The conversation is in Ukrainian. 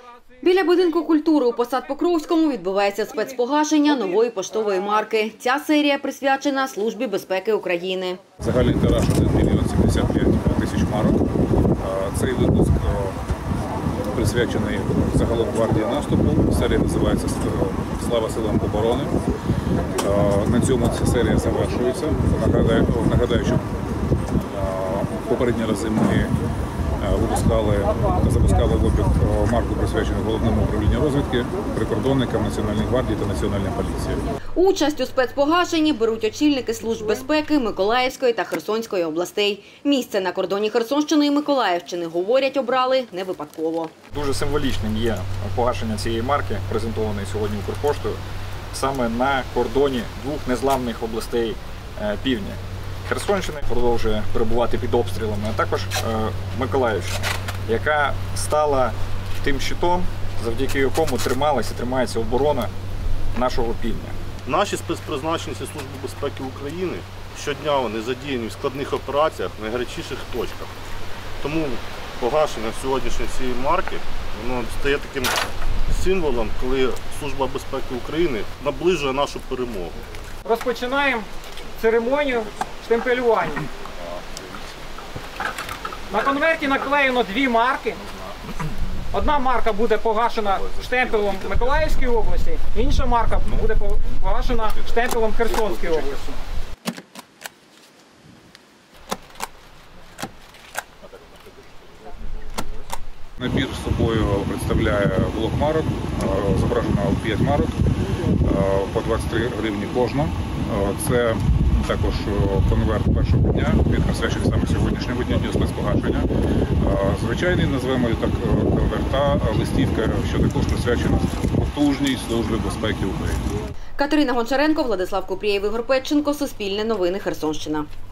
Біля будинку культури у Посад-Покровському відбувається спецпогашення нової поштової марки. Ця серія присвячена Службі безпеки України. Загальний тираж 1 мільйон 75 тисяч марок. Цей випуск присвячений загалом гвардії наступу. Серія називається «Слава силам оборони». На цьому ця серія завершується. Нагадаю, що попередні рази ми запускали в обіг марку, присвячену Головному управлінню розвідки, прикордонникам, Національній гвардії та Національній поліції. Участь у спецпогашенні беруть очільники служб безпеки Миколаївської та Херсонської областей. Місце на кордоні Херсонщини і Миколаївщини, говорять, обрали не випадково. Дуже символічним є погашення цієї марки, презентованої сьогодні Укрпоштою, саме на кордоні двох незламних областей півдня. Херсонщина продовжує перебувати під обстрілами, а також Миколаївщина, яка стала тим щитом, завдяки якому трималася і тримається оборона нашого півдня. Наші спецпризначенці Служби безпеки України щодня вони задіяні в складних операціях в найгарячіших точках. Тому погашення сьогоднішньої цієї марки воно стає таким символом, коли Служба безпеки України наближує нашу перемогу. Розпочинаємо церемонію штемпелювання. На конверті наклеєно дві марки. Одна марка буде погашена штемпелем Миколаївської області, інша марка буде погашена штемпелем Херсонської області. Набір з собою представляє блок марок, зображено 5 марок, по 23 гривні кожна. Це також конверт першого дня, він присвячений саме сьогоднішньому дню спецпогашення. Звичайний, назвемо так, конверта, листівка, що також присвячена потужній Службі безпеки України. Катерина Гончаренко, Владислав Купрієв, Ігор Петченко, Суспільне новини, Херсонщина.